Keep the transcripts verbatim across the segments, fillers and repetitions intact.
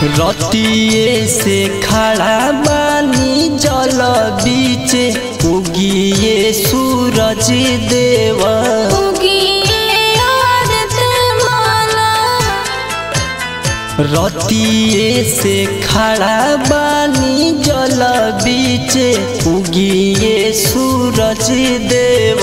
रतिये से खड़ा बानी जल बीचे उगिए सूरज देव रतिये से खड़ा बानी जल बीचे उगिए सूरज देव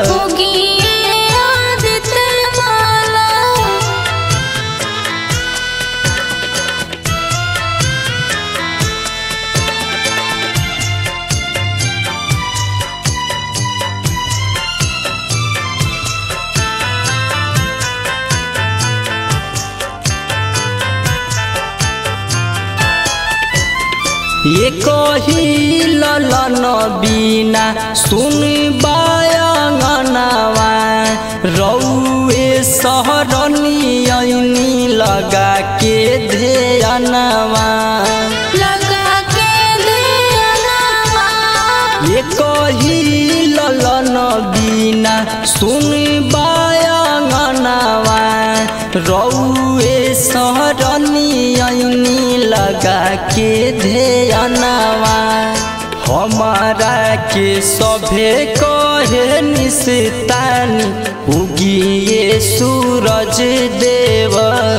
ये कही ललन बीना सुन बायंगनवा रउए सहरनी आईनी लगा के ध्यानवा लगा के ध्यानवा ये कही ललन बीना सुन बायंगनवा रउए सहरनी आईनी लगा के ध्यानवा हमारा के सभे कहे निस्तानी उगिए सूरज देव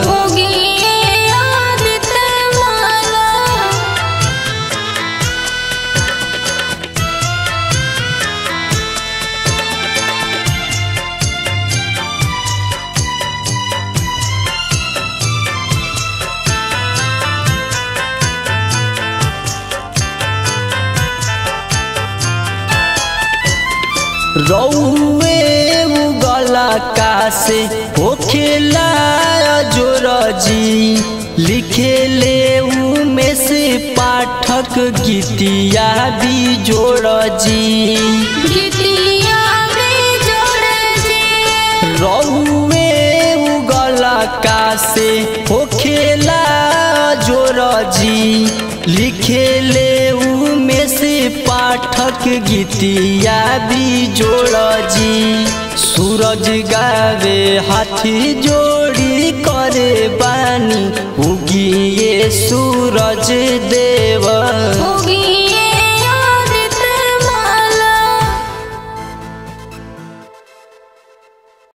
रउए उगला कासे होखेला जोरजी लिखे ले में से पाठक गीतिया भी जोड़जी गीतिया भी जोड़जी रउए उगला कासे होखेला जोरजी लिखे ले में से पाठक गीतिया भी जोड़जी सूरज गावे हाथी जोड़ी करे बानी उगिए सूरज देव।